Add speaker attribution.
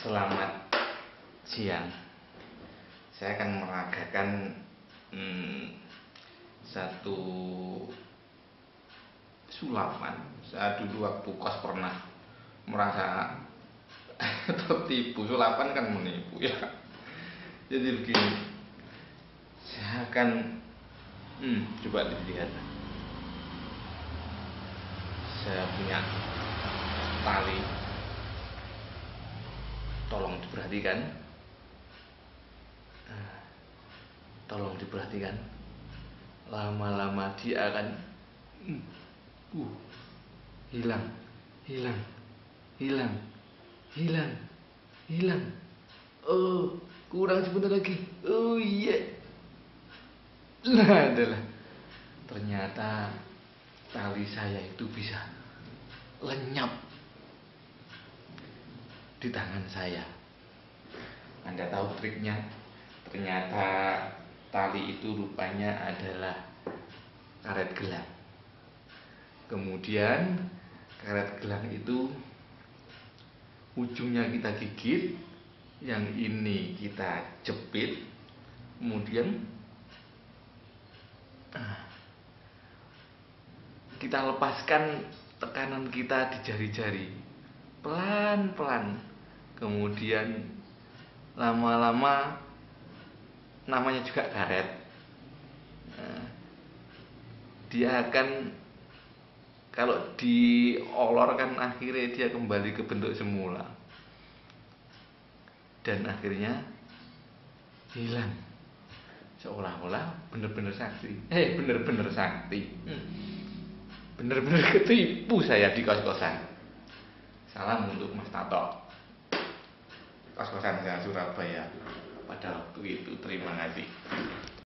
Speaker 1: Selamat siang. Saya akan meragakan satu sulapan. Saya dulu waktu kos pernah merasa tertipu. Sulapan kan menipu ya. Jadi begini, saya akan coba dilihat. Saya punya tali. Tolong diperhatikan. Tolong diperhatikan. Lama-lama dia akan hilang. Oh, kurang sebentar lagi. Oh iya. Nah, adalah ternyata tali saya itu bisa lenyap di tangan saya. Anda tahu triknya? Ternyata tali itu rupanya adalah karet gelang. Kemudian karet gelang itu ujungnya kita gigit, yang ini kita jepit, kemudian kita lepaskan tekanan kita di jari-jari pelan-pelan. Kemudian lama-lama, namanya juga karet, dia akan, kalau diolor kan akhirnya dia kembali ke bentuk semula dan akhirnya hilang, seolah-olah benar-benar sakti. Benar-benar sakti. Benar-benar ketipu saya di kos-kosan. Salam untuk Mas Tato, kos-kosan saya Surabaya pada waktu itu. Terima kasih.